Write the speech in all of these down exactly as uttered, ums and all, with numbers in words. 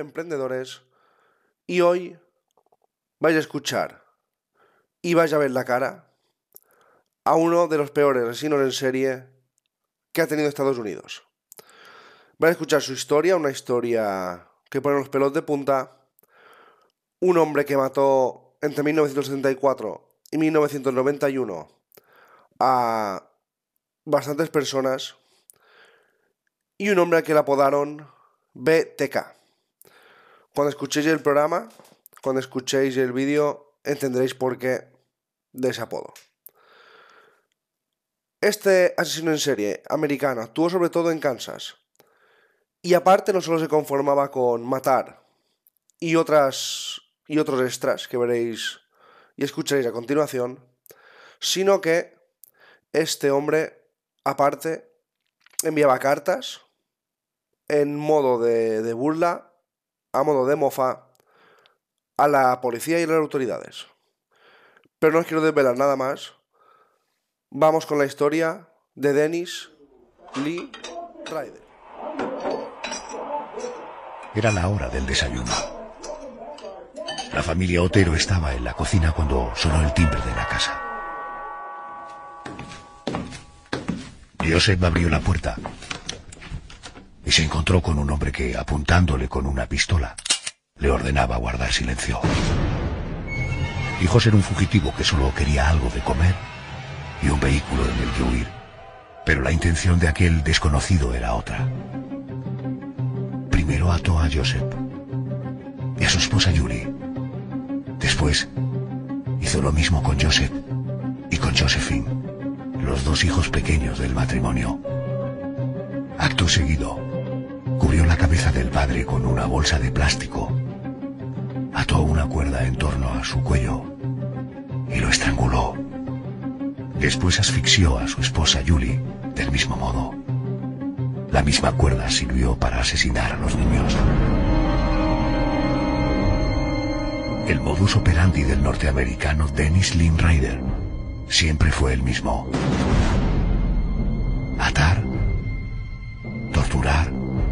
emprendedores y hoy vais a escuchar y vais a ver la cara a uno de los peores asesinos en serie que ha tenido Estados Unidos. Vais a escuchar su historia, una historia que pone los pelos de punta. Un hombre que mató entre mil novecientos setenta y cuatro y mil novecientos noventa y uno a bastantes personas, y un hombre al que le apodaron B T K. Cuando escuchéis el programa, cuando escuchéis el vídeo, entenderéis por qué de ese apodo. Este asesino en serie americano actuó sobre todo en Kansas, y aparte no solo se conformaba con matar y otras y otros extras que veréis y escucharéis a continuación, sino que este hombre, aparte, enviaba cartas en modo de, de burla, a modo de mofa, a la policía y a las autoridades. Pero no os quiero desvelar nada más. Vamos con la historia de Dennis Lee Ryder. Era la hora del desayuno. La familia Otero estaba en la cocina cuando sonó el timbre de la casa. Joseph abrió la puerta y se encontró con un hombre que, apuntándole con una pistola, le ordenaba guardar silencio. Dijo ser un fugitivo que solo quería algo de comer y un vehículo en el que huir, pero la intención de aquel desconocido era otra. Primero ató a Joseph y a su esposa Julie. Después hizo lo mismo con Joseph y con Josephine, los dos hijos pequeños del matrimonio. Acto seguido, cubrió la cabeza del padre con una bolsa de plástico, ató una cuerda en torno a su cuello y lo estranguló. Después asfixió a su esposa Julie del mismo modo. La misma cuerda sirvió para asesinar a los niños. El modus operandi del norteamericano Dennis Lee Ryder siempre fue el mismo: atar, torturar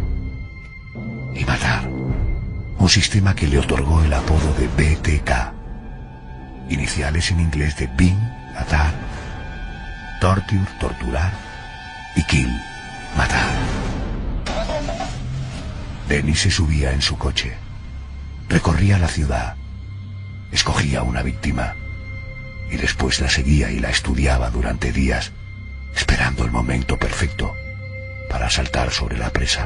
y matar. Un sistema que le otorgó el apodo de B T K, iniciales en inglés de Being, atar, torture, torturar, y kill, matar. Dennis se subía en su coche, recorría la ciudad, escogía una víctima y después la seguía y la estudiaba durante días, esperando el momento perfecto para saltar sobre la presa.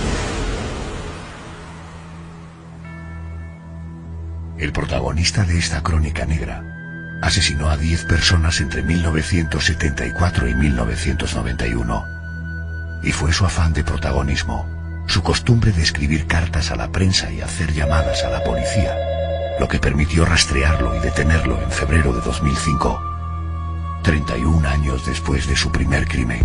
El protagonista de esta crónica negra asesinó a diez personas entre mil novecientos setenta y cuatro y mil novecientos noventa y uno. Y fue su afán de protagonismo, su costumbre de escribir cartas a la prensa y hacer llamadas a la policía, lo que permitió rastrearlo y detenerlo en febrero de dos mil cinco, treinta y un años después de su primer crimen.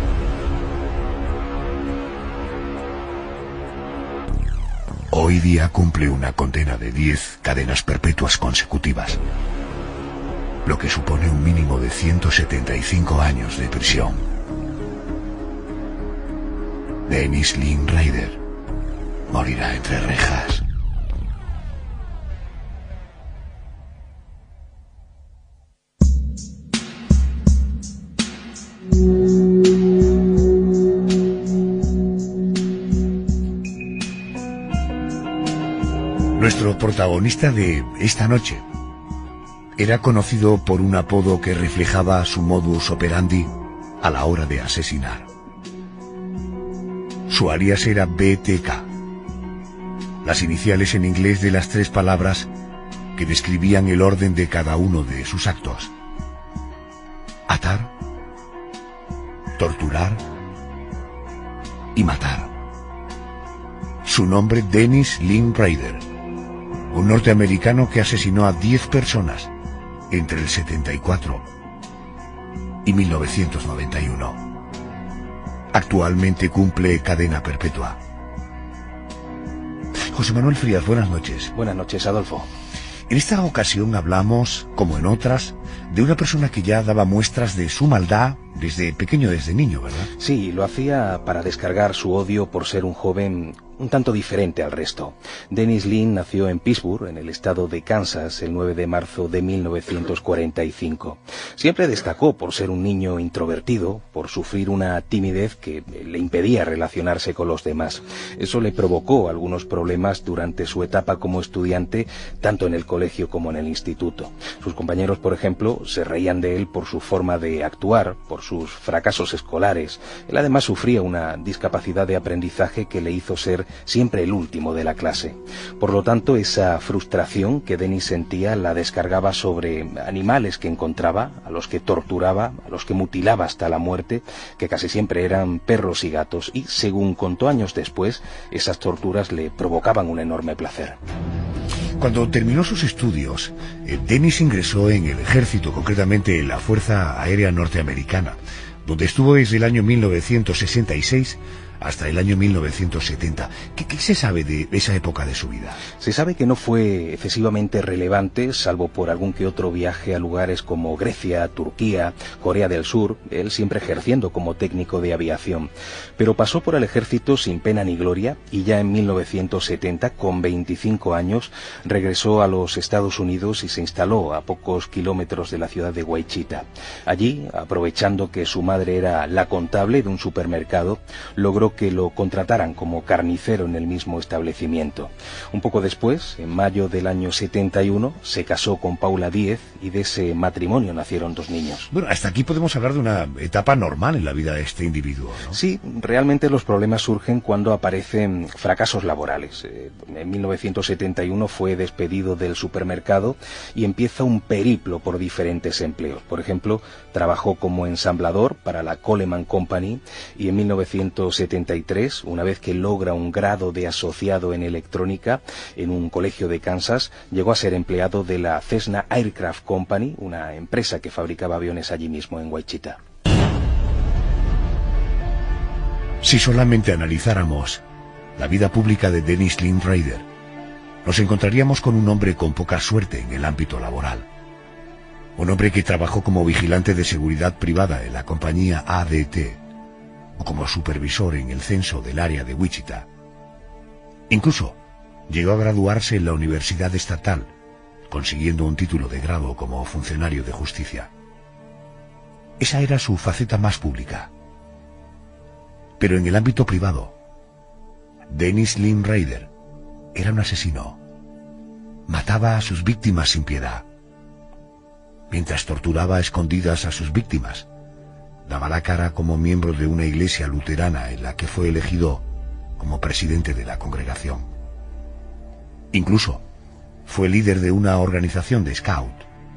Hoy día cumple una condena de diez cadenas perpetuas consecutivas, lo que supone un mínimo de ciento setenta y cinco años de prisión. Dennis Lee Ryder morirá entre rejas. Nuestro protagonista de esta noche era conocido por un apodo que reflejaba su modus operandi a la hora de asesinar. Su alias era B T K, las iniciales en inglés de las tres palabras que describían el orden de cada uno de sus actos: atar, torturar y matar. Su nombre: Dennis Lee Ryder, un norteamericano que asesinó a diez personas entre el setenta y cuatro y mil novecientos noventa y uno. Actualmente cumple cadena perpetua. José Manuel Frías, buenas noches. Buenas noches, Adolfo. En esta ocasión hablamos, como en otras, de una persona que ya daba muestras de su maldad desde pequeño, desde niño, ¿verdad? Sí, lo hacía para descargar su odio por ser un joven un tanto diferente al resto. Dennis Lin nació en Pittsburgh, en el estado de Kansas, el nueve de marzo de mil novecientos cuarenta y cinco. Siempre destacó por ser un niño introvertido, por sufrir una timidez que le impedía relacionarse con los demás. Eso le provocó algunos problemas durante su etapa como estudiante, tanto en el colegio como en el instituto. Sus compañeros, por ejemplo, se reían de él por su forma de actuar, por sus fracasos escolares. Él además sufría una discapacidad de aprendizaje que le hizo ser siempre el último de la clase. Por lo tanto, esa frustración que Dennis sentía la descargaba sobre animales que encontraba, a los que torturaba, a los que mutilaba hasta la muerte, que casi siempre eran perros y gatos, y según contó años después, esas torturas le provocaban un enorme placer. Cuando terminó sus estudios, eh, Dennis ingresó en el ejército, concretamente en la Fuerza Aérea Norteamericana, donde estuvo desde el año mil novecientos sesenta y seis hasta el año mil novecientos setenta. ¿Qué, qué se sabe de esa época de su vida? Se sabe que no fue excesivamente relevante, salvo por algún que otro viaje a lugares como Grecia, Turquía, Corea del Sur, él siempre ejerciendo como técnico de aviación. Pero pasó por el ejército sin pena ni gloria y ya en mil novecientos setenta, con veinticinco años, regresó a los Estados Unidos y se instaló a pocos kilómetros de la ciudad de Wichita. Allí, aprovechando que su madre era la contable de un supermercado, logró que lo contrataran como carnicero en el mismo establecimiento. Un poco después, en mayo del año setenta y uno, se casó con Paula Díez y de ese matrimonio nacieron dos niños. Bueno, hasta aquí podemos hablar de una etapa normal en la vida de este individuo, ¿no? Sí, realmente los problemas surgen cuando aparecen fracasos laborales. En mil novecientos setenta y uno fue despedido del supermercado y empieza un periplo por diferentes empleos. Por ejemplo, trabajó como ensamblador para la Coleman Company y en mil novecientos setenta y tres, una vez que logra un grado de asociado en electrónica en un colegio de Kansas, llegó a ser empleado de la Cessna Aircraft Company, una empresa que fabricaba aviones allí mismo en Wichita. Si solamente analizáramos la vida pública de Dennis Lin Raider, nos encontraríamos con un hombre con poca suerte en el ámbito laboral. Un hombre que trabajó como vigilante de seguridad privada en la compañía A D T, o como supervisor en el censo del área de Wichita. Incluso llegó a graduarse en la Universidad Estatal, consiguiendo un título de grado como funcionario de justicia. Esa era su faceta más pública. Pero en el ámbito privado, Dennis Lin Raider era un asesino. Mataba a sus víctimas sin piedad. Mientras torturaba a escondidas a sus víctimas, daba la cara como miembro de una iglesia luterana en la que fue elegido como presidente de la congregación. Incluso fue líder de una organización de scout.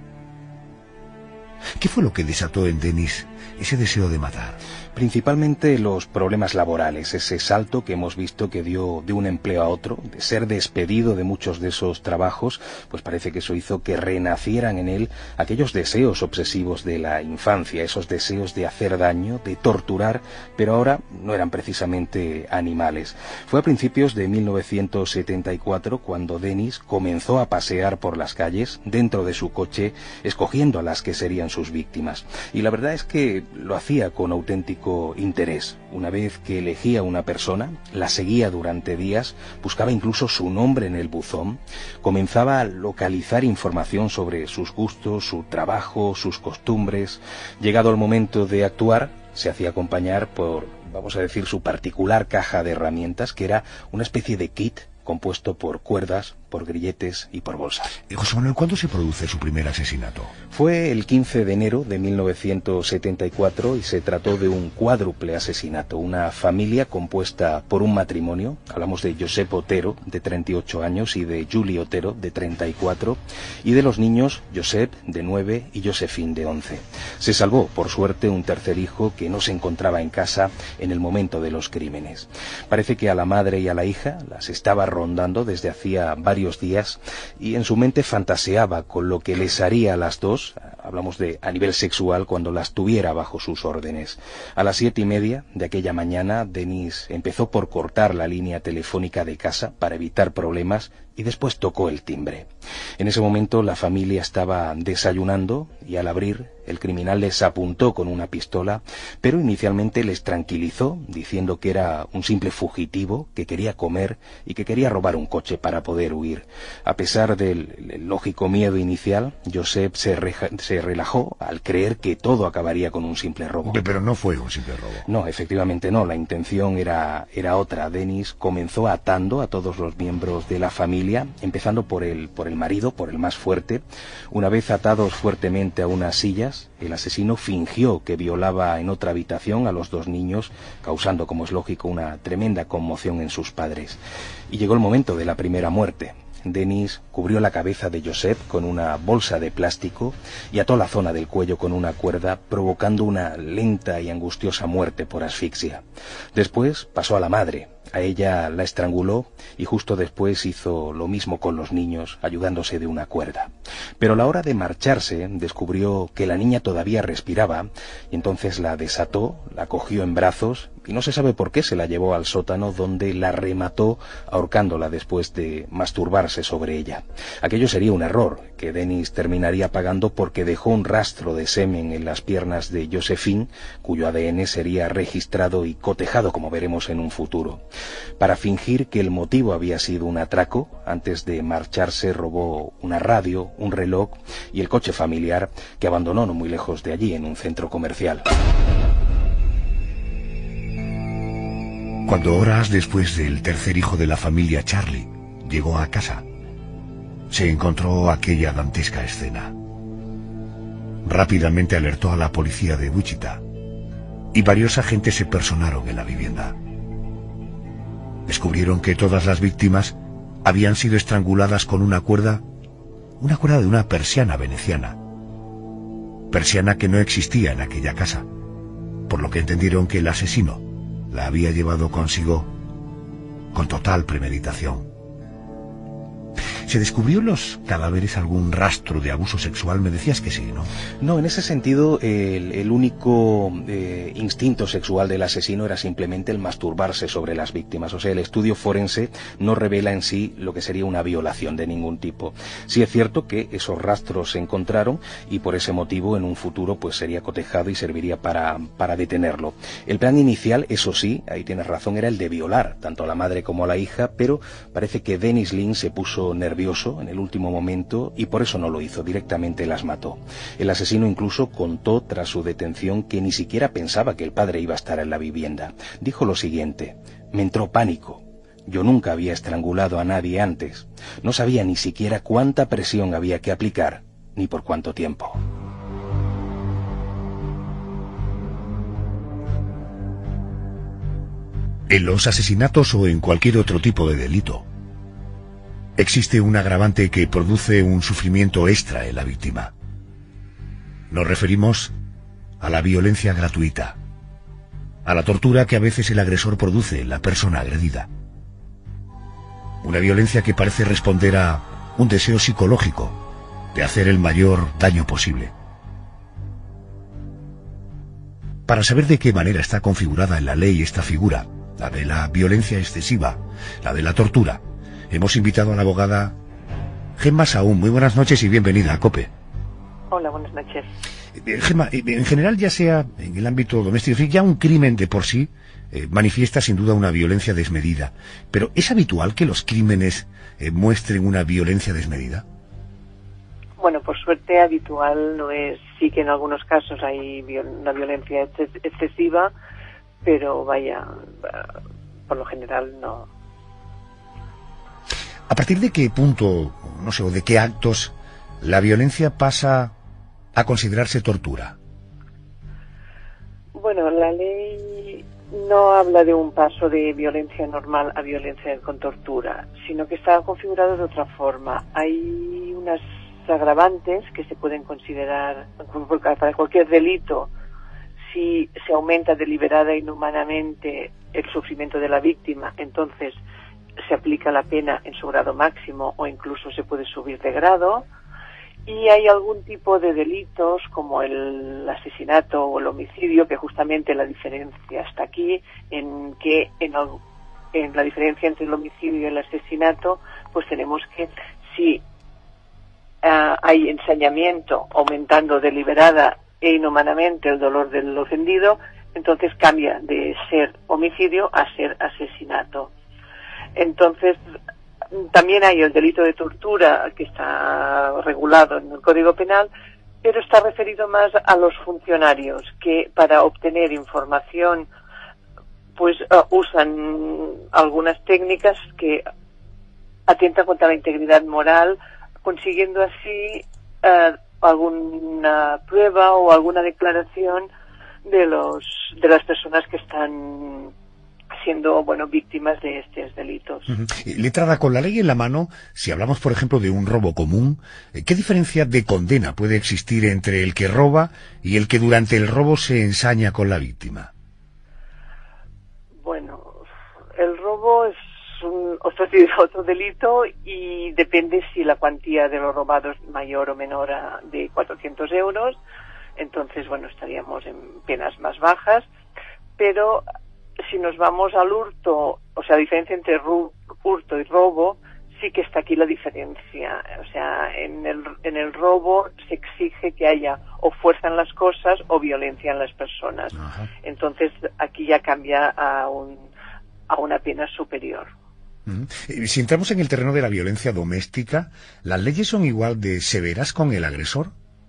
¿Qué fue lo que desató en Dennis ese deseo de matar? Principalmente los problemas laborales, ese salto que hemos visto que dio de un empleo a otro, de ser despedido de muchos de esos trabajos, pues parece que eso hizo que renacieran en él aquellos deseos obsesivos de la infancia, esos deseos de hacer daño, de torturar, pero ahora no eran precisamente animales. Fue a principios de mil novecientos setenta y cuatro cuando Dennis comenzó a pasear por las calles dentro de su coche, escogiendo a las que serían sus víctimas. Y la verdad es que lo hacía con auténtico interés. Una vez que elegía una persona, la seguía durante días, buscaba incluso su nombre en el buzón, comenzaba a localizar información sobre sus gustos, su trabajo, sus costumbres. Llegado el momento de actuar, se hacía acompañar por, vamos a decir, su particular caja de herramientas, que era una especie de kit compuesto por cuerdas, por grilletes y por bolsas. José Manuel, ¿cuándo se produce su primer asesinato? Fue el quince de enero de mil novecientos setenta y cuatro y se trató de un cuádruple asesinato. Una familia compuesta por un matrimonio, hablamos de Josep Otero, de treinta y ocho años, y de Julie Otero, de treinta y cuatro, y de los niños Josep, de nueve, y Josephine, de once. Se salvó, por suerte, un tercer hijo que no se encontraba en casa en el momento de los crímenes. Parece que a la madre y a la hija las estaba rondando desde hacía varios días y en su mente fantaseaba con lo que les haría a las dos, hablamos de a nivel sexual, cuando las tuviera bajo sus órdenes. A las siete y media de aquella mañana, Dennis empezó por cortar la línea telefónica de casa para evitar problemas y después tocó el timbre. En ese momento la familia estaba desayunando y al abrir el criminal les apuntó con una pistola, pero inicialmente les tranquilizó diciendo que era un simple fugitivo que quería comer y que quería robar un coche para poder huir. A pesar del lógico miedo inicial, Josep se, reja, se relajó al creer que todo acabaría con un simple robo. Pero no fue un simple robo. No, efectivamente no, la intención era, era otra. Denis comenzó atando a todos los miembros de la familia, empezando por el, por el marido, por el más fuerte. Una vez atados fuertemente a unas sillas, el asesino fingió que violaba en otra habitación a los dos niños, causando, como es lógico, una tremenda conmoción en sus padres. Y llegó el momento de la primera muerte. Denis cubrió la cabeza de Josep con una bolsa de plástico y ató la zona del cuello con una cuerda, provocando una lenta y angustiosa muerte por asfixia. Después pasó a la madre. A ella la estranguló y justo después hizo lo mismo con los niños, ayudándose de una cuerda. Pero a la hora de marcharse descubrió que la niña todavía respiraba y entonces la desató, la cogió en brazos y no se sabe por qué se la llevó al sótano, donde la remató ahorcándola después de masturbarse sobre ella. Aquello sería un error que Denis terminaría pagando, porque dejó un rastro de semen en las piernas de Josephine, cuyo A D N sería registrado y cotejado, como veremos en un futuro. Para fingir que el motivo había sido un atraco, antes de marcharse robó una radio, un reloj y el coche familiar, que abandonó no muy lejos de allí, en un centro comercial. Cuando horas después del tercer hijo de la familia, Charlie, llegó a casa, se encontró aquella dantesca escena. Rápidamente alertó a la policía de Wichita y varios agentes se personaron en la vivienda. Descubrieron que todas las víctimas habían sido estranguladas con una cuerda, una cuerda de una persiana veneciana, persiana que no existía en aquella casa, por lo que entendieron que el asesino la había llevado consigo con total premeditación. ¿Se descubrió en los cadáveres algún rastro de abuso sexual? Me decías que sí, ¿no? No, en ese sentido, el, el único eh, instinto sexual del asesino era simplemente el masturbarse sobre las víctimas. O sea, el estudio forense no revela en sí lo que sería una violación de ningún tipo. Sí es cierto que esos rastros se encontraron y por ese motivo en un futuro pues sería cotejado y serviría para, para detenerlo. El plan inicial, eso sí, ahí tienes razón, era el de violar tanto a la madre como a la hija, pero parece que Denis Lynn se puso nervioso en el último momento y por eso no lo hizo, directamente las mató. El asesino incluso contó tras su detención que ni siquiera pensaba que el padre iba a estar en la vivienda. Dijo lo siguiente: me entró pánico. Yo nunca había estrangulado a nadie antes. No sabía ni siquiera cuánta presión había que aplicar, ni por cuánto tiempo. En los asesinatos o en cualquier otro tipo de delito, existe un agravante que produce un sufrimiento extra en la víctima. Nos referimos a la violencia gratuita, a la tortura que a veces el agresor produce en la persona agredida. Una violencia que parece responder a un deseo psicológico de hacer el mayor daño posible. Para saber de qué manera está configurada en la ley esta figura, la de la violencia excesiva, la de la tortura, hemos invitado a la abogada Gemma Saúl. Muy buenas noches y bienvenida a COPE. Hola, buenas noches. Eh, Gemma, eh, en general, ya sea en el ámbito doméstico, ya un crimen de por sí eh, manifiesta sin duda una violencia desmedida. Pero ¿es habitual que los crímenes eh, muestren una violencia desmedida? Bueno, por suerte habitual no es. Sí que en algunos casos hay viol una violencia ex excesiva, pero vaya, por lo general no. ¿A partir de qué punto, no sé, o de qué actos la violencia pasa a considerarse tortura? Bueno, la ley no habla de un paso de violencia normal a violencia con tortura, sino que está configurado de otra forma. Hay unas agravantes que se pueden considerar para cualquier delito. Si se aumenta deliberada e inhumanamente el sufrimiento de la víctima, entonces se aplica la pena en su grado máximo o incluso se puede subir de grado. Y hay algún tipo de delitos como el asesinato o el homicidio, que justamente la diferencia está aquí, en que en, el, en la diferencia entre el homicidio y el asesinato, pues tenemos que si uh, hay ensañamiento, aumentando deliberada e inhumanamente el dolor del ofendido, entonces cambia de ser homicidio a ser asesinato. Entonces, también hay el delito de tortura, que está regulado en el Código Penal, pero está referido más a los funcionarios, que para obtener información pues uh, usan algunas técnicas que atentan contra la integridad moral, consiguiendo así uh, alguna prueba o alguna declaración de los de las personas que están siendo, bueno, víctimas de estos delitos. Uh-huh. Letrada, con la ley en la mano, si hablamos, por ejemplo, de un robo común, ¿qué diferencia de condena puede existir entre el que roba y el que durante el robo se ensaña con la víctima? Bueno, el robo es un otro, otro delito y depende si la cuantía de lo robado es mayor o menor a de cuatrocientos euros. Entonces, bueno, estaríamos en penas más bajas, pero si nos vamos al hurto, o sea, la diferencia entre hurto y robo, sí que está aquí la diferencia. O sea, en el, en el robo se exige que haya o fuerza en las cosas o violencia en las personas. Ajá. Entonces, aquí ya cambia a, un, a una pena superior. Uh-huh. Si entramos en el terreno de la violencia doméstica, ¿las leyes son igual de severas con el agresor?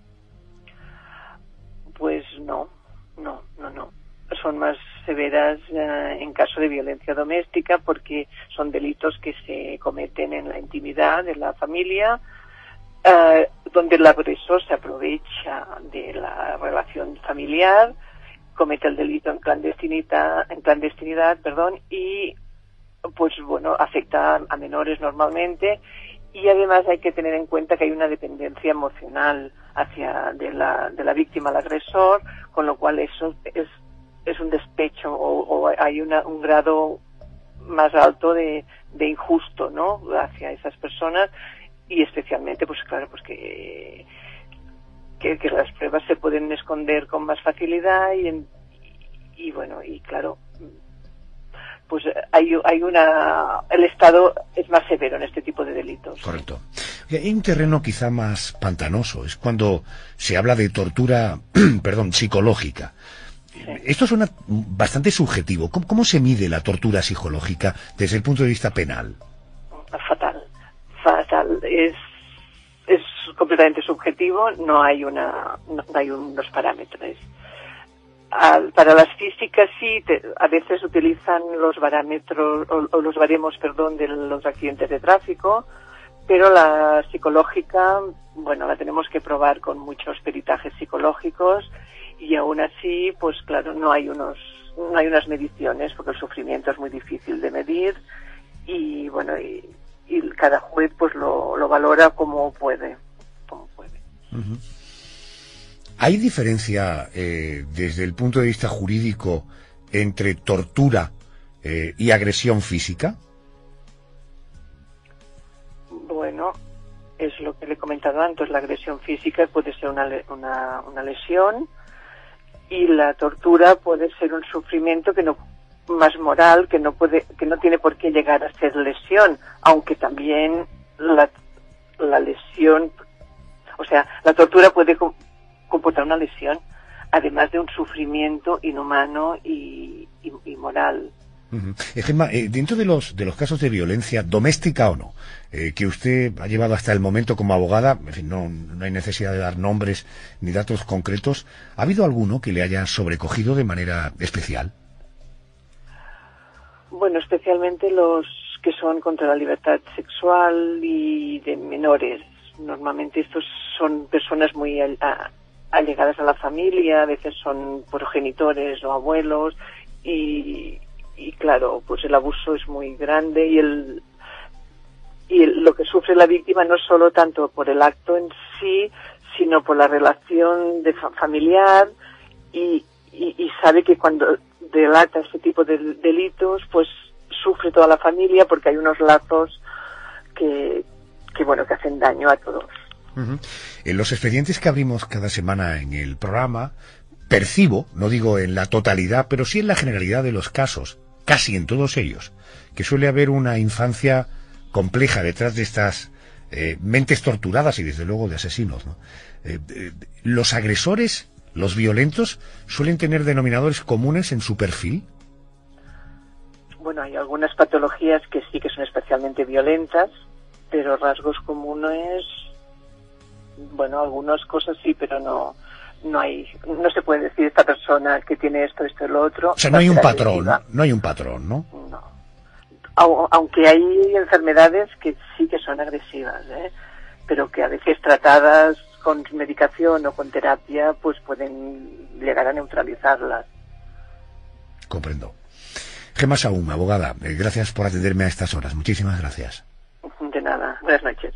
Pues no, no, no, no. Son más severas uh, en caso de violencia doméstica, porque son delitos que se cometen en la intimidad de la familia, uh, donde el agresor se aprovecha de la relación familiar, comete el delito en clandestinidad, en clandestinidad, perdón, y pues bueno, afecta a menores normalmente, y además hay que tener en cuenta que hay una dependencia emocional hacia de la de la víctima al agresor, con lo cual eso es es un despecho o, o hay una, un grado más alto de, de injusto, ¿no?, hacia esas personas, y especialmente, pues claro, pues que, que, que las pruebas se pueden esconder con más facilidad y, en, y, y bueno, y claro, pues hay, hay una, el Estado es más severo en este tipo de delitos. Correcto. Hay un terreno quizá más pantanoso, es cuando se habla de tortura, perdón, psicológica. Sí. Esto suena bastante subjetivo. ¿Cómo, ¿Cómo se mide la tortura psicológica desde el punto de vista penal? Fatal, fatal. Es, es completamente subjetivo. No hay una, no hay unos parámetros. Al, para las físicas sí, te, a veces utilizan los parámetros o, o los baremos, perdón, de los accidentes de tráfico, pero la psicológica, bueno, la tenemos que probar con muchos peritajes psicológicos. Y aún así, pues claro, no hay unos, no hay unas mediciones, porque el sufrimiento es muy difícil de medir, y bueno, y, y cada juez pues lo, lo valora como puede, como puede. Uh-huh. ¿Hay diferencia eh, desde el punto de vista jurídico entre tortura eh, y agresión física? Bueno, es lo que le he comentado antes. La agresión física puede ser una, una, una lesión, y la tortura puede ser un sufrimiento que no, más moral, que no puede, que no tiene por qué llegar a ser lesión, aunque también la, la lesión, o sea, la tortura puede comportar una lesión, además de un sufrimiento inhumano y, y, y moral. Uh-huh. eh, Gemma, eh, dentro de los de los casos de violencia doméstica o no, eh, que usted ha llevado hasta el momento como abogada, en fin, no, no hay necesidad de dar nombres ni datos concretos, ¿ha habido alguno que le haya sobrecogido de manera especial? Bueno, especialmente los que son contra la libertad sexual y de menores. Normalmente estos son personas muy a, a, allegadas a la familia, a veces son progenitores o abuelos, y y claro, pues el abuso es muy grande, y el y el, lo que sufre la víctima no es solo tanto por el acto en sí, sino por la relación de fa familiar, y, y, y sabe que cuando delata este tipo de delitos, pues sufre toda la familia, porque hay unos lazos que, que bueno, que hacen daño a todos. Uh-huh. En los expedientes que abrimos cada semana en el programa, percibo, no digo en la totalidad, pero sí en la generalidad de los casos, casi en todos ellos, que suele haber una infancia compleja detrás de estas eh, mentes torturadas y desde luego de asesinos, ¿no? Eh, eh, los agresores, los violentos, suelen tener denominadores comunes en su perfil. Bueno, hay algunas patologías que sí que son especialmente violentas, pero rasgos comunes, bueno, algunas cosas sí, pero no no hay, no se puede decir esta persona que tiene esto, esto y lo otro. O sea, no hay un patrón, ¿no? No hay un patrón, ¿no? No. Aunque hay enfermedades que sí que son agresivas, ¿eh? Pero que a veces tratadas con medicación o con terapia, pues pueden llegar a neutralizarlas. Comprendo. Gemma Saúm, abogada, eh, gracias por atenderme a estas horas. Muchísimas gracias. De nada. Buenas noches.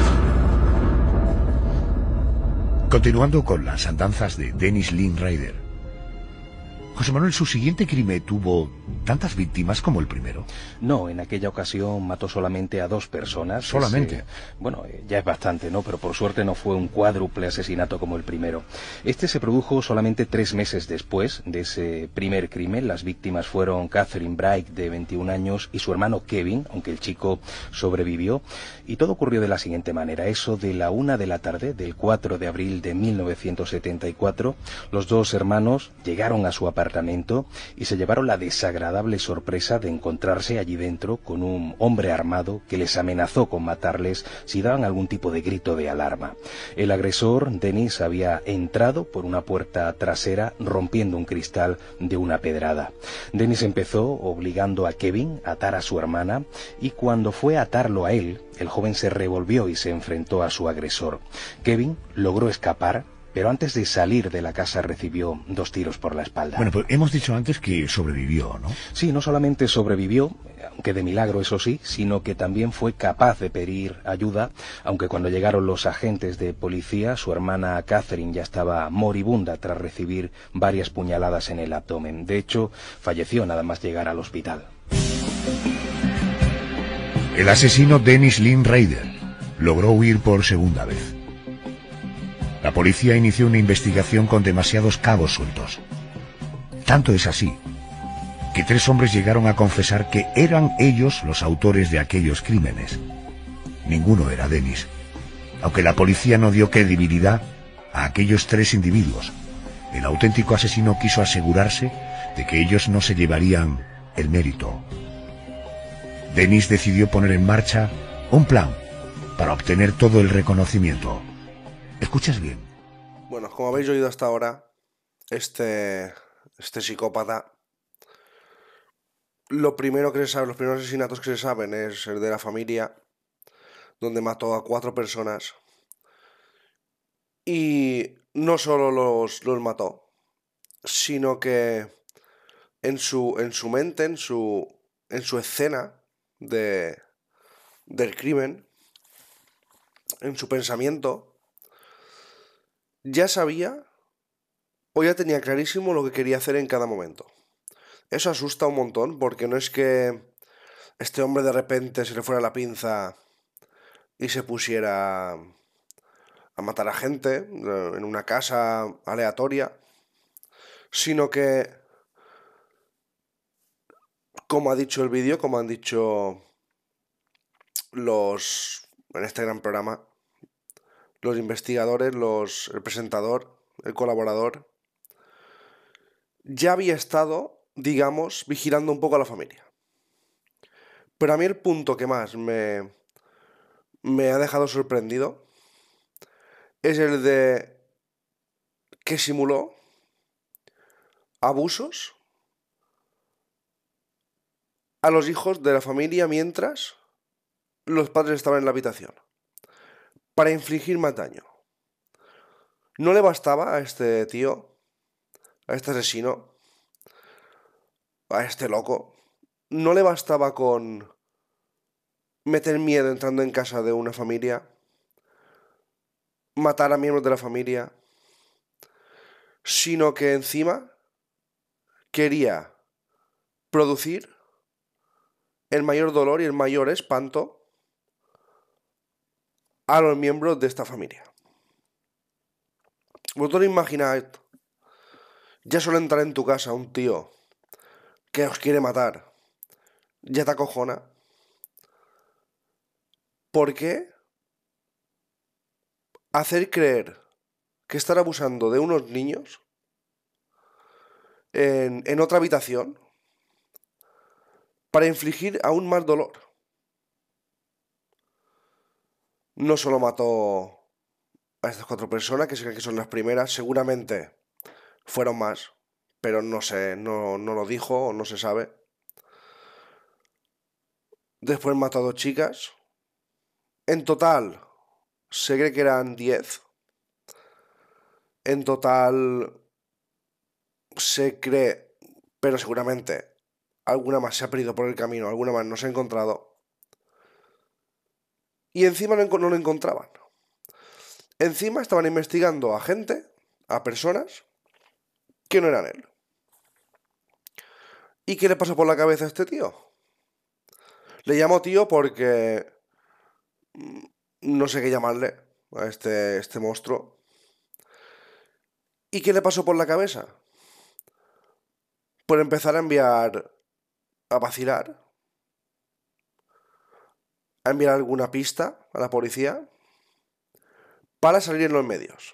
Continuando con las andanzas de Dennis Lynn Ryder. José Manuel, ¿su siguiente crimen tuvo tantas víctimas como el primero? No, en aquella ocasión mató solamente a dos personas. ¿Solamente? Ese, bueno, eh, ya es bastante, ¿no? Pero por suerte no fue un cuádruple asesinato como el primero. Este se produjo solamente tres meses después de ese primer crimen. Las víctimas fueron Catherine Bright, de veintiún años, y su hermano Kevin, aunque el chico sobrevivió. Y todo ocurrió de la siguiente manera. Eso de la una de la tarde, del cuatro de abril de mil novecientos setenta y cuatro, los dos hermanos llegaron a su apartamento y se llevaron la desagradable sorpresa de encontrarse allí dentro con un hombre armado que les amenazó con matarles si daban algún tipo de grito de alarma. El agresor, Dennis, había entrado por una puerta trasera rompiendo un cristal de una pedrada. Dennis empezó obligando a Kevin a atar a su hermana y cuando fue a atarlo a él, el joven se revolvió y se enfrentó a su agresor. Kevin logró escapar, pero antes de salir de la casa recibió dos tiros por la espalda. Bueno, pues hemos dicho antes que sobrevivió, ¿no? Sí, no solamente sobrevivió, aunque de milagro eso sí, sino que también fue capaz de pedir ayuda, aunque cuando llegaron los agentes de policía, su hermana Catherine ya estaba moribunda tras recibir varias puñaladas en el abdomen. De hecho, falleció nada más llegar al hospital. El asesino Dennis Lynn Ryder logró huir por segunda vez. La policía inició una investigación con demasiados cabos sueltos. Tanto es así que tres hombres llegaron a confesar que eran ellos los autores de aquellos crímenes. Ninguno era Dennis, aunque la policía no dio credibilidad a aquellos tres individuos. El auténtico asesino quiso asegurarse de que ellos no se llevarían el mérito. Dennis decidió poner en marcha un plan para obtener todo el reconocimiento. ¿Escuchas bien? Bueno, como habéis oído hasta ahora, este, este psicópata, lo primero que se sabe, los primeros asesinatos que se saben es el de la familia, donde mató a cuatro personas. Y no solo los, los mató, sino que en su, en su mente, en su, en su escena de, del crimen, en su pensamiento, ya sabía o ya tenía clarísimo lo que quería hacer en cada momento. Eso asusta un montón porque no es que este hombre de repente se le fuera la pinza y se pusiera a matar a gente en una casa aleatoria, sino que, como ha dicho el vídeo, como han dicho los en este gran programa, los investigadores, los, el presentador, el colaborador, ya había estado, digamos, vigilando un poco a la familia. Pero a mí el punto que más me, me ha dejado sorprendido es el de que simuló abusos a los hijos de la familia mientras los padres estaban en la habitación, para infligir más daño. No le bastaba a este tío, a este asesino, a este loco, no le bastaba con meter miedo entrando en casa de una familia, matar a miembros de la familia, sino que encima quería producir el mayor dolor y el mayor espanto a los miembros de esta familia. Vosotros imagináis, ya suele entrar en tu casa un tío que os quiere matar, ya te acojona. ¿Por qué hacer creer que están abusando de unos niños en, en otra habitación para infligir aún más dolor. No solo mató a estas cuatro personas, que se creen que son las primeras, seguramente fueron más, pero no sé, no, no lo dijo o no se sabe. Después mató a dos chicas. En total, se cree que eran diez. En total, se cree, pero seguramente alguna más se ha perdido por el camino, alguna más no se ha encontrado. Y encima no, no lo encontraban. Encima estaban investigando a gente, a personas, que no eran él. ¿Y qué le pasó por la cabeza a este tío? Le llamo tío porque no sé qué llamarle a este, este monstruo. ¿Y qué le pasó por la cabeza? Por empezar a enviar, a vacilar, a enviar alguna pista a la policía para salir en los medios.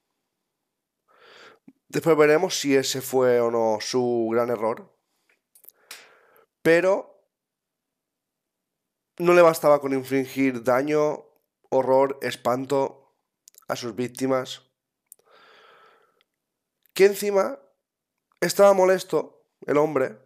Después veremos si ese fue o no su gran error. Pero no le bastaba con infligir daño, horror, espanto a sus víctimas, que encima estaba molesto el hombre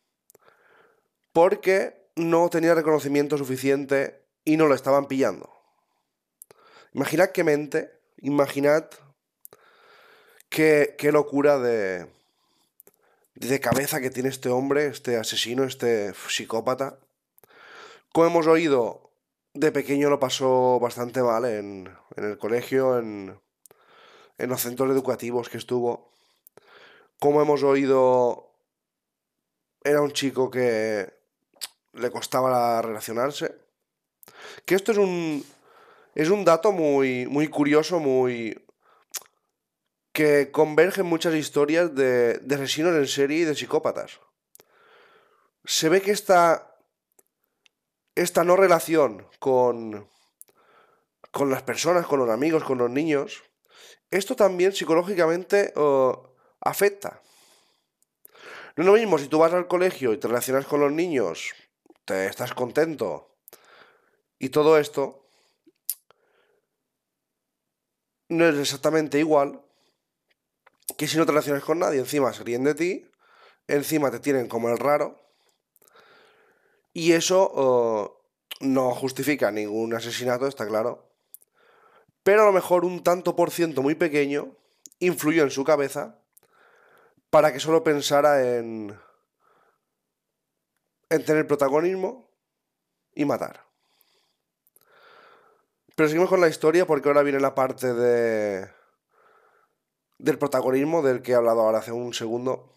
porque no tenía reconocimiento suficiente y no lo estaban pillando. Imaginad qué mente, imaginad qué, qué locura de, de cabeza que tiene este hombre, este asesino, este psicópata. Como hemos oído, de pequeño lo pasó bastante mal en, en el colegio, en, en los centros educativos que estuvo. Como hemos oído, era un chico que le costaba relacionarse. Que esto es un, es un dato muy, muy curioso, muy que converge en muchas historias de, de asesinos en serie y de psicópatas. Se ve que esta... Esta no relación con, con las personas, con los amigos, con los niños, esto también psicológicamente uh, afecta. No es lo mismo si tú vas al colegio y te relacionas con los niños, te estás contento y todo esto, no es exactamente igual que si no te relacionas con nadie, encima se ríen de ti, encima te tienen como el raro. Y eso uh, no justifica ningún asesinato, está claro. Pero a lo mejor un tanto por ciento muy pequeño influyó en su cabeza para que solo pensara en, en tener protagonismo y matar. Pero seguimos con la historia porque ahora viene la parte de, del protagonismo del que he hablado ahora hace un segundo.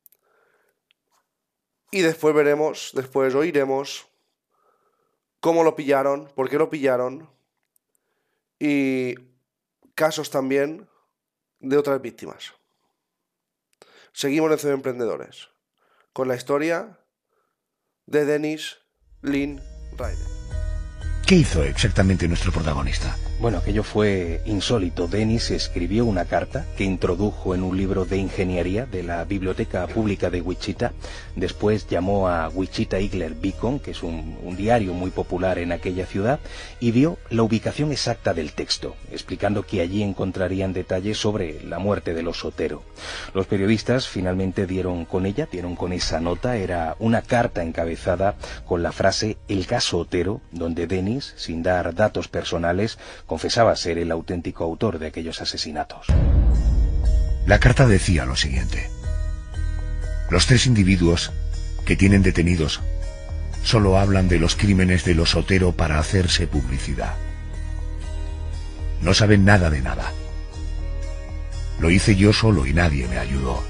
Y después veremos, después oiremos cómo lo pillaron, por qué lo pillaron y casos también de otras víctimas. Seguimos en C B Emprendedores con la historia de Dennis Lynn Ryder. ¿Qué hizo exactamente nuestro protagonista? Bueno, aquello fue insólito. Dennis escribió una carta que introdujo en un libro de ingeniería de la Biblioteca Pública de Wichita. Después llamó a Wichita Eagle Beacon, que es un, un diario muy popular en aquella ciudad, y dio la ubicación exacta del texto, explicando que allí encontrarían detalles sobre la muerte de los Otero. Los periodistas finalmente dieron con ella, dieron con esa nota. Era una carta encabezada con la frase "El caso Otero", donde Dennis, sin dar datos personales, confesaba ser el auténtico autor de aquellos asesinatos. La carta decía lo siguiente: los tres individuos que tienen detenidos solo hablan de los crímenes de los Otero para hacerse publicidad. No saben nada de nada. Lo hice yo solo y nadie me ayudó.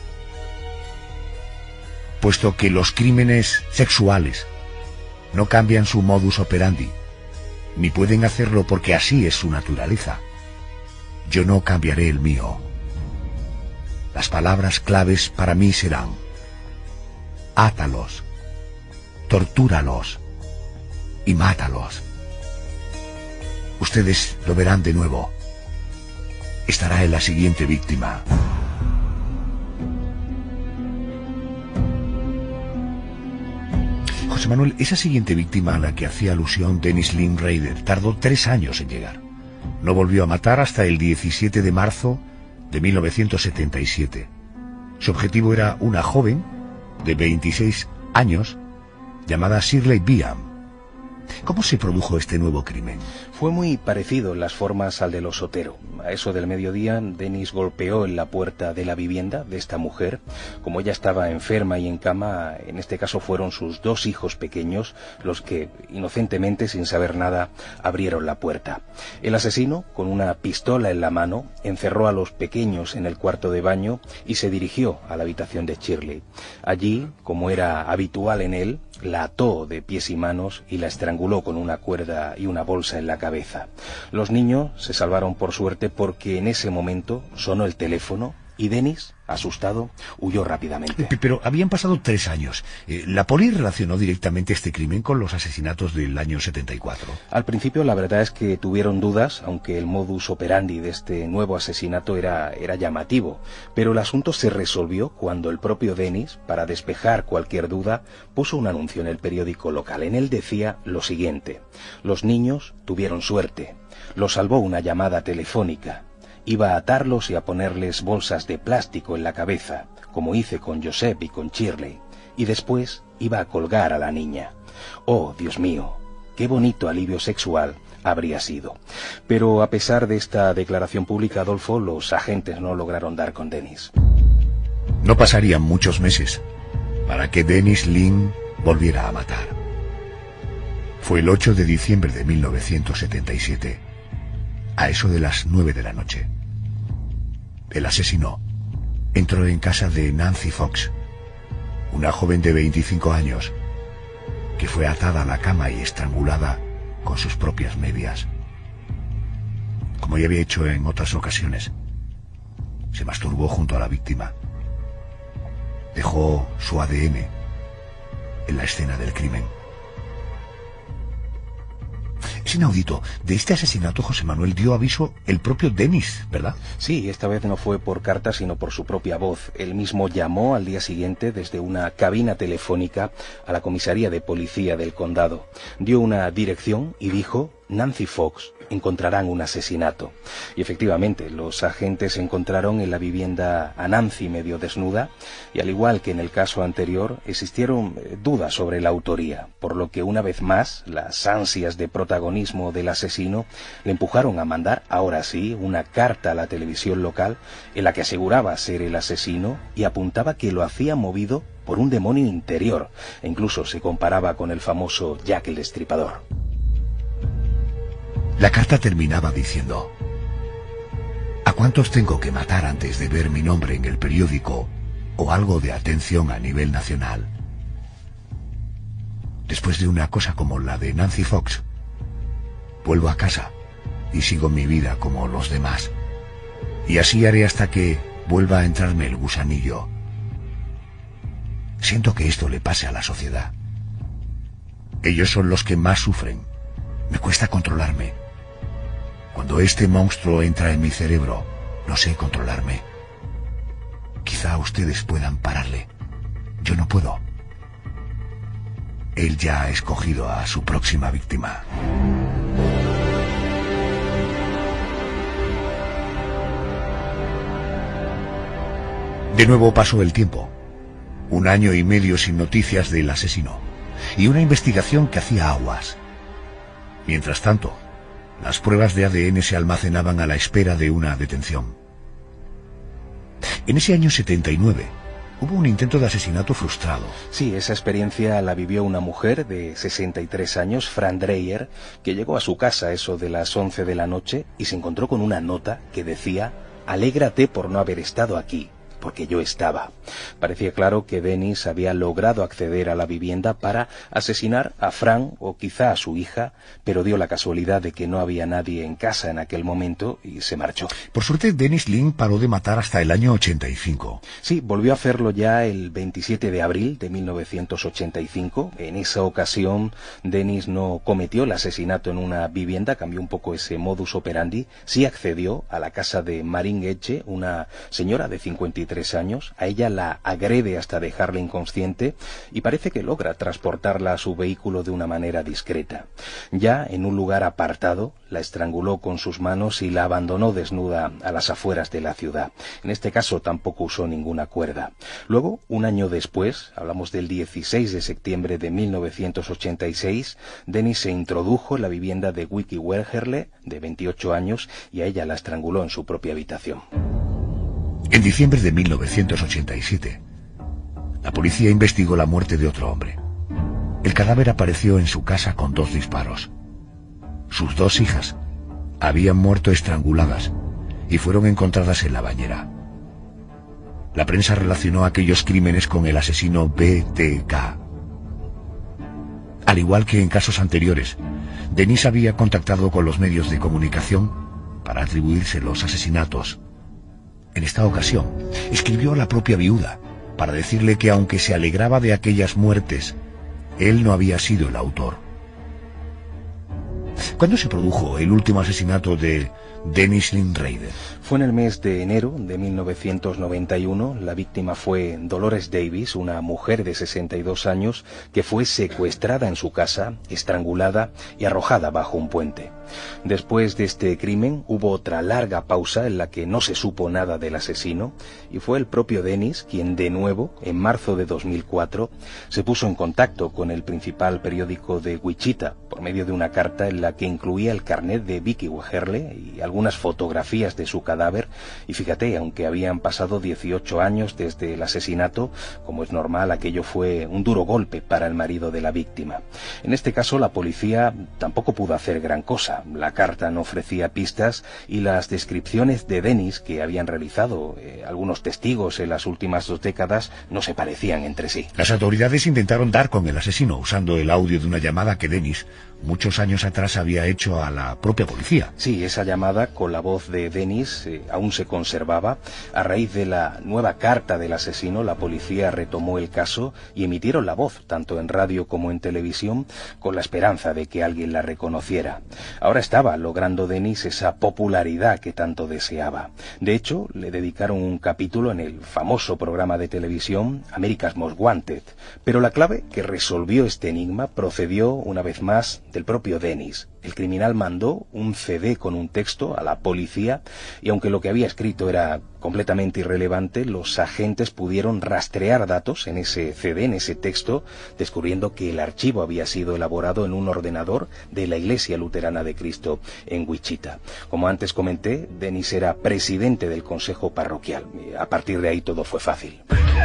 Puesto que los crímenes sexuales no cambian su modus operandi, ni pueden hacerlo porque así es su naturaleza, yo no cambiaré el mío. Las palabras claves para mí serán: átalos, tortúralos y mátalos. Ustedes lo verán de nuevo. estará en la siguiente víctima. José Manuel, esa siguiente víctima a la que hacía alusión Dennis Lynn Rader tardó tres años en llegar. No volvió a matar hasta el diecisiete de marzo de mil novecientos setenta y siete. Su objetivo era una joven de veintiséis años llamada Shirley Beam. ¿Cómo se produjo este nuevo crimen? Fue muy parecido en las formas al de los Otero. A eso del mediodía, Dennis golpeó en la puerta de la vivienda de esta mujer. Como ella estaba enferma y en cama, en este caso fueron sus dos hijos pequeños los que, inocentemente, sin saber nada, abrieron la puerta. El asesino, con una pistola en la mano, encerró a los pequeños en el cuarto de baño y se dirigió a la habitación de Shirley. Allí, como era habitual en él, la ató de pies y manos y la estranguló con una cuerda y una bolsa en la cabeza. Los niños se salvaron por suerte porque en ese momento sonó el teléfono y Dennis, asustado, huyó rápidamente. Pero habían pasado tres años. ¿La poli relacionó directamente este crimen con los asesinatos del año setenta y cuatro? Al principio la verdad es que tuvieron dudas, aunque el modus operandi de este nuevo asesinato era, era llamativo. Pero el asunto se resolvió cuando el propio Dennis, para despejar cualquier duda, puso un anuncio en el periódico local. En él decía lo siguiente: los niños tuvieron suerte. Los salvó una llamada telefónica. Iba a atarlos y a ponerles bolsas de plástico en la cabeza, como hice con Joseph y con Shirley, y después iba a colgar a la niña. Oh, Dios mío, qué bonito alivio sexual habría sido. Pero a pesar de esta declaración pública, Adolfo, los agentes no lograron dar con Dennis. No pasarían muchos meses para que Dennis Lynn volviera a matar. Fue el ocho de diciembre de mil novecientos setenta y siete, a eso de las nueve de la noche. El asesino entró en casa de Nancy Fox, una joven de veinticinco años, que fue atada a la cama y estrangulada con sus propias medias. Como ya había hecho en otras ocasiones, se masturbó junto a la víctima. Dejó su A D N en la escena del crimen. Es inaudito. De este asesinato, José Manuel, dio aviso el propio Dennis, ¿verdad? Sí, esta vez no fue por carta, sino por su propia voz. Él mismo llamó al día siguiente desde una cabina telefónica a la comisaría de policía del condado. Dio una dirección y dijo: Nancy Fox, encontrarán un asesinato. Y efectivamente, los agentes encontraron en la vivienda a Nancy medio desnuda, y al igual que en el caso anterior, existieron dudas sobre la autoría, por lo que una vez más, las ansias de protagonismo del asesino le empujaron a mandar, ahora sí, una carta a la televisión local en la que aseguraba ser el asesino y apuntaba que lo hacía movido por un demonio interior, e incluso se comparaba con el famoso Jack el Destripador. La carta terminaba diciendo: ¿a cuántos tengo que matar antes de ver mi nombre en el periódico o algo de atención a nivel nacional? Después de una cosa como la de Nancy Fox, vuelvo a casa y sigo mi vida como los demás. Y así haré hasta que vuelva a entrarme el gusanillo. Siento que esto le pase a la sociedad. Ellos son los que más sufren. Me cuesta controlarme. Cuando este monstruo entra en mi cerebro, no sé controlarme. Quizá ustedes puedan pararle. Yo no puedo. Él ya ha escogido a su próxima víctima. De nuevo pasó el tiempo. Un año y medio sin noticias del asesino. Y una investigación que hacía aguas. Mientras tanto, las pruebas de A D N se almacenaban a la espera de una detención. En ese año setenta y nueve, hubo un intento de asesinato frustrado. Sí, esa experiencia la vivió una mujer de sesenta y tres años, Fran Dreyer, que llegó a su casa a eso de las once de la noche y se encontró con una nota que decía: alégrate por no haber estado aquí. porque yo estaba. Parecía claro que Dennis había logrado acceder a la vivienda para asesinar a Fran o quizá a su hija, pero dio la casualidad de que no había nadie en casa en aquel momento y se marchó. Por suerte, Dennis Lin paró de matar hasta el año ochenta y cinco. Sí, volvió a hacerlo ya el veintisiete de abril de mil novecientos ochenta y cinco. En esa ocasión, Dennis no cometió el asesinato en una vivienda, cambió un poco ese modus operandi. Sí accedió a la casa de Marin Etche, una señora de cincuenta y tres años. A ella la agrede hasta dejarla inconsciente y parece que logra transportarla a su vehículo de una manera discreta. Ya en un lugar apartado, la estranguló con sus manos y la abandonó desnuda a las afueras de la ciudad. En este caso tampoco usó ninguna cuerda. Luego, un año después, hablamos del dieciséis de septiembre de mil novecientos ochenta y seis, Dennis se introdujo en la vivienda de Vicky Wegerle, de veintiocho años, y a ella la estranguló en su propia habitación. En diciembre de mil novecientos ochenta y siete, la policía investigó la muerte de otro hombre. El cadáver apareció en su casa con dos disparos. Sus dos hijas habían muerto estranguladas y fueron encontradas en la bañera. La prensa relacionó aquellos crímenes con el asesino B T K. Al igual que en casos anteriores, Dennis había contactado con los medios de comunicación para atribuirse los asesinatos. En esta ocasión, escribió a la propia viuda para decirle que aunque se alegraba de aquellas muertes, él no había sido el autor. ¿Cuándo se produjo el último asesinato de Dennis Lin Raider? Fue en el mes de enero de mil novecientos noventa y uno. La víctima fue Dolores Davis, una mujer de sesenta y dos años que fue secuestrada en su casa, estrangulada y arrojada bajo un puente. Después de este crimen hubo otra larga pausa en la que no se supo nada del asesino y fue el propio Dennis quien de nuevo, en marzo de dos mil cuatro, se puso en contacto con el principal periódico de Wichita por medio de una carta en la que incluía el carnet de Vicky Wegerle y algunas fotografías de su cadáver. Y fíjate, aunque habían pasado dieciocho años desde el asesinato, como es normal, aquello fue un duro golpe para el marido de la víctima. En este caso la policía tampoco pudo hacer gran cosa. La carta no ofrecía pistas y las descripciones de Dennis que habían realizado eh, algunos testigos en las últimas dos décadas no se parecían entre sí. Las autoridades intentaron dar con el asesino usando el audio de una llamada que Dennis muchos años atrás había hecho a la propia policía. Sí, esa llamada con la voz de Dennis eh, aún se conservaba. A raíz de la nueva carta del asesino, la policía retomó el caso y emitieron la voz, tanto en radio como en televisión, con la esperanza de que alguien la reconociera. Ahora estaba logrando Dennis esa popularidad que tanto deseaba. De hecho, le dedicaron un capítulo en el famoso programa de televisión America's Most Wanted. Pero la clave que resolvió este enigma procedió, una vez más, del propio Dennis. El criminal mandó un C D con un texto a la policía y aunque lo que había escrito era completamente irrelevante, los agentes pudieron rastrear datos en ese C D, en ese texto, descubriendo que el archivo había sido elaborado en un ordenador de la Iglesia Luterana de Cristo en Wichita. Como antes comenté, Dennis era presidente del consejo parroquial. A partir de ahí todo fue fácil.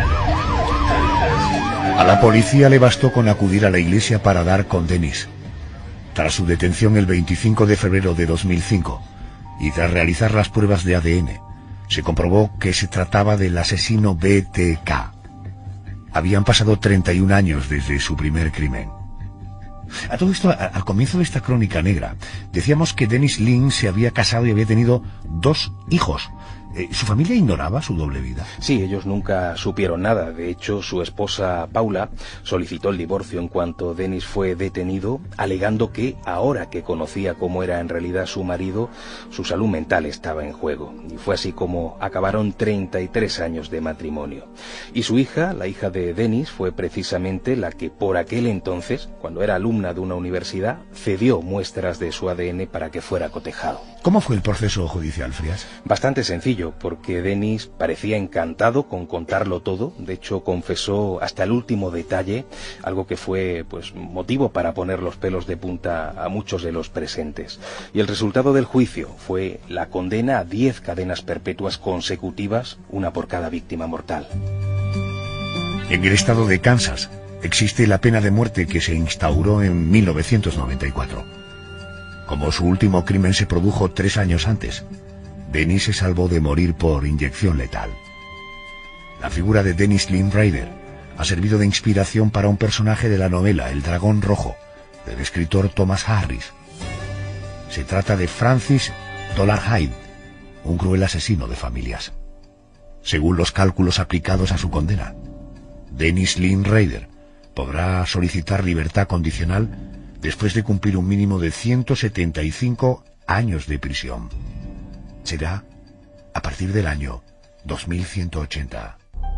A la policía le bastó con acudir a la iglesia para dar con Dennis. Tras su detención el veinticinco de febrero de dos mil cinco y tras realizar las pruebas de A D N, se comprobó que se trataba del asesino B T K. Habían pasado treinta y un años desde su primer crimen. A todo esto, a, al comienzo de esta crónica negra, decíamos que Dennis Lin se había casado y había tenido dos hijos. Eh, ¿Su familia ignoraba su doble vida? Sí, ellos nunca supieron nada. De hecho, su esposa Paula solicitó el divorcio en cuanto Dennis fue detenido, alegando que, ahora que conocía cómo era en realidad su marido, su salud mental estaba en juego. Y fue así como acabaron treinta y tres años de matrimonio. Y su hija, la hija de Dennis, fue precisamente la que por aquel entonces, cuando era alumna de una universidad, cedió muestras de su A D N para que fuera cotejado. ¿Cómo fue el proceso judicial, Frías? Bastante sencillo, porque Dennis parecía encantado con contarlo todo. De hecho, confesó hasta el último detalle, algo que fue pues motivo para poner los pelos de punta a muchos de los presentes. Y el resultado del juicio fue la condena a diez cadenas perpetuas consecutivas, una por cada víctima mortal. En el estado de Kansas existe la pena de muerte que se instauró en mil novecientos noventa y cuatro. Como su último crimen se produjo tres años antes, Dennis se salvó de morir por inyección letal. La figura de Dennis Lynn Ryder ha servido de inspiración para un personaje de la novela El Dragón Rojo, del escritor Thomas Harris. Se trata de Francis Dolarhyde, un cruel asesino de familias. Según los cálculos aplicados a su condena, Dennis Lynn Ryder podrá solicitar libertad condicional después de cumplir un mínimo de ciento setenta y cinco años de prisión. Será a partir del año dos mil ciento ochenta.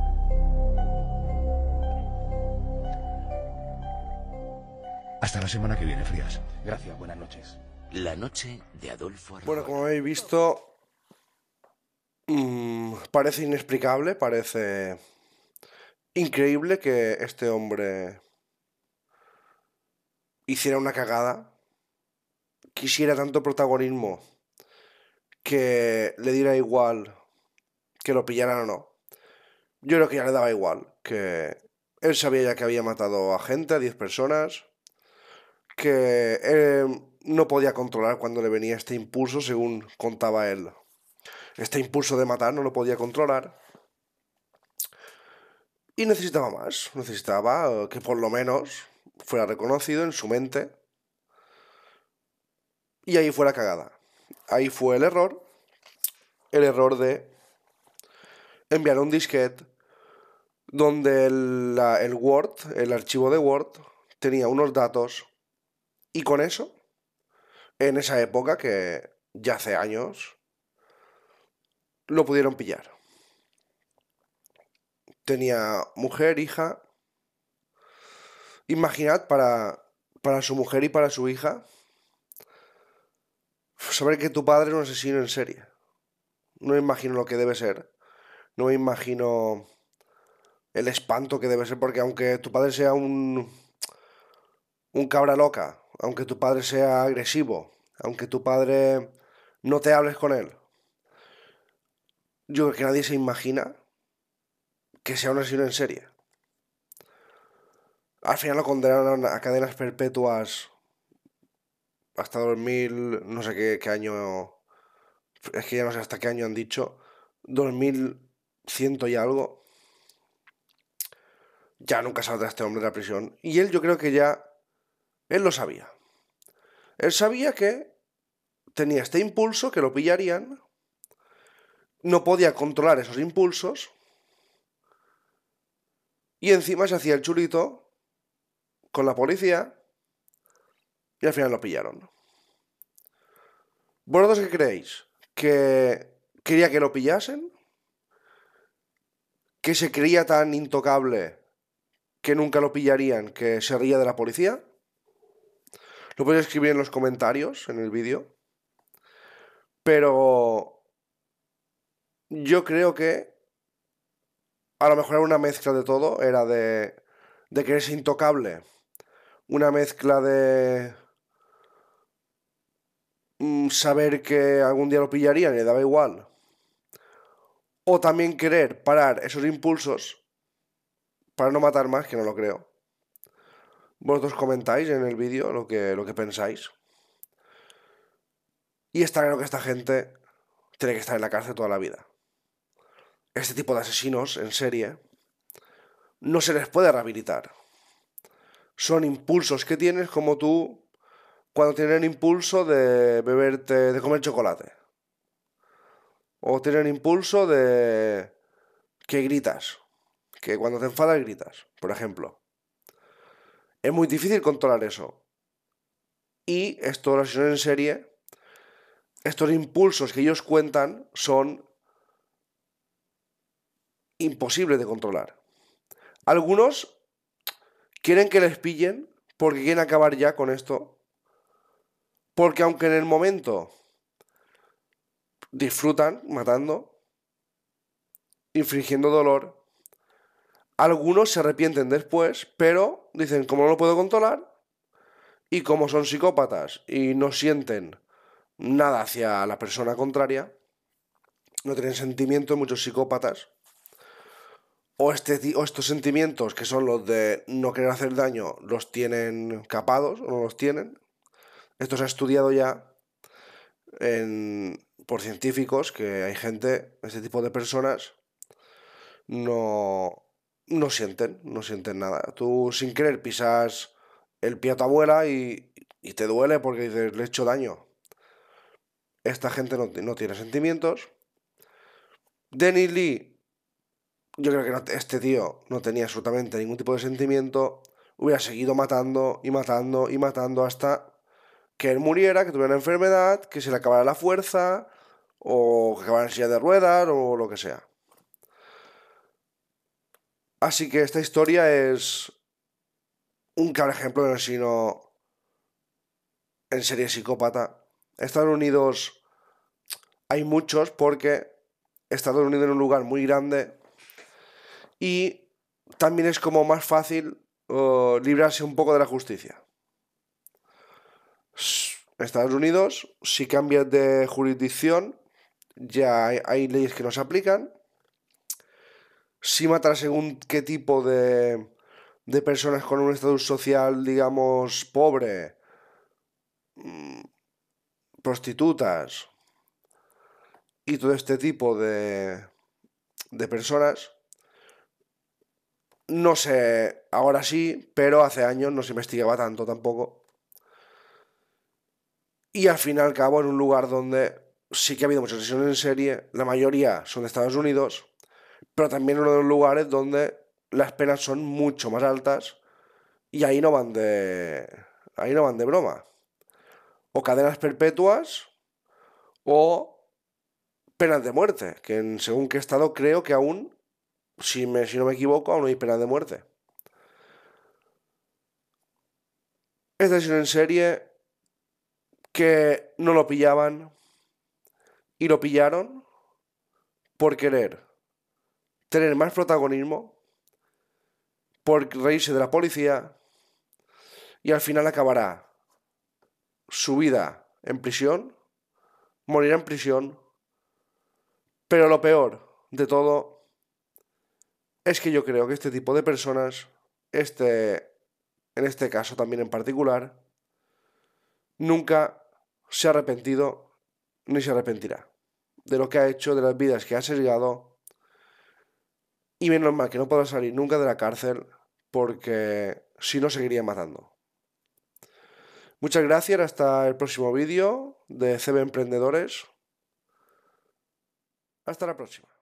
Hasta la semana que viene, Frías. Gracias, buenas noches. La noche de Adolfo Arjona. Bueno, como habéis visto, mmm, parece inexplicable, parece increíble que este hombre hiciera una cagada, quisiera tanto protagonismo que le diera igual que lo pillaran o no. Yo creo que ya le daba igual, que él sabía ya que había matado a gente, a diez personas, que él no podía controlar cuando le venía este impulso, según contaba él. Este impulso de matar no lo podía controlar. Y necesitaba más, necesitaba que por lo menos fuera reconocido en su mente. Y ahí fue la cagada. Ahí fue el error. El error de enviar un disquete donde el, la, el Word, el archivo de Word, tenía unos datos. Y con eso, en esa época, que ya hace años, lo pudieron pillar. Tenía mujer, hija. Imaginad para, para su mujer y para su hija saber que tu padre es un asesino en serie. No me imagino lo que debe ser. No me imagino el espanto que debe ser, porque aunque tu padre sea un, un cabra loca, aunque tu padre sea agresivo, aunque tu padre no te hables con él, yo creo que nadie se imagina que sea un asesino en serie. Al final lo condenaron a cadenas perpetuas hasta dos mil, no sé qué, qué año, es que ya no sé hasta qué año han dicho, dos mil cien y algo. Ya nunca saldrá este hombre de la prisión. Y él, yo creo que ya, él lo sabía. Él sabía que tenía este impulso, que lo pillarían, no podía controlar esos impulsos, y encima se hacía el chulito con la policía, y al final lo pillaron. ¿Vosotros qué creéis? ¿Que quería que lo pillasen? ¿Que se creía tan intocable que nunca lo pillarían, que se ría de la policía? Lo podéis escribir en los comentarios, en el vídeo. Pero yo creo que a lo mejor era una mezcla de todo. Era de, de quererse intocable. Una mezcla de mm, saber que algún día lo pillarían y le daba igual. O también querer parar esos impulsos para no matar más, que no lo creo. Vosotros comentáis en el vídeo lo que, lo que pensáis. Y está claro que esta gente tiene que estar en la cárcel toda la vida. Este tipo de asesinos en serie no se les puede rehabilitar. Son impulsos que tienes, como tú cuando tienes el impulso de beberte, de comer chocolate. O tienes el impulso de que gritas. Que cuando te enfadas gritas, por ejemplo. Es muy difícil controlar eso. Y estos asesinos en serie, estos impulsos que ellos cuentan son imposibles de controlar. Algunos quieren que les pillen porque quieren acabar ya con esto. Porque aunque en el momento disfrutan matando, infligiendo dolor, algunos se arrepienten después, pero dicen, como no lo puedo controlar, y como son psicópatas y no sienten nada hacia la persona contraria, no tienen sentimientos, muchos psicópatas, o, este, o estos sentimientos que son los de no querer hacer daño, los tienen capados o no los tienen. Esto se ha estudiado ya en, por científicos, que hay gente, este tipo de personas, no, no sienten, no sienten nada. Tú sin querer pisas el pie a tu abuela y, y te duele porque dices, le he hecho daño. Esta gente no, no tiene sentimientos. Dennis Lee, yo creo que no, este tío no tenía absolutamente ningún tipo de sentimiento. Hubiera seguido matando y matando y matando hasta que él muriera, que tuviera una enfermedad, que se le acabara la fuerza, o que acabara en silla de ruedas, o lo que sea. Así que esta historia es un claro ejemplo de un asesino en serie psicópata. Estados Unidos hay muchos porque Estados Unidos es un lugar muy grande y también es como más fácil uh, librarse un poco de la justicia. Estados Unidos, si cambias de jurisdicción, ya hay, hay leyes que no se aplican. Si matas según qué tipo de, de personas con un estatus social, digamos, pobre, mmm, prostitutas y todo este tipo de, de personas, no sé, ahora sí, pero hace años no se investigaba tanto tampoco. Y al fin y al cabo, en un lugar donde sí que ha habido muchas asesinos en serie, la mayoría son de Estados Unidos, pero también uno de los lugares donde las penas son mucho más altas y ahí no van de, ahí no van de broma. O cadenas perpetuas o penas de muerte, que en según qué estado creo que aún, si, me, si no me equivoco, aún no hay penas de muerte. Este asesino en serie que no lo pillaban y lo pillaron por querer tener más protagonismo, por reírse de la policía y al final acabará su vida en prisión, morirá en prisión, pero lo peor de todo es que yo creo que este tipo de personas, este, en este caso también en particular, nunca se ha arrepentido ni se arrepentirá de lo que ha hecho, de las vidas que ha sesgado. Y menos mal que no podrá salir nunca de la cárcel porque si no seguiría matando. Muchas gracias, hasta el próximo vídeo de C B Emprendedores. Hasta la próxima.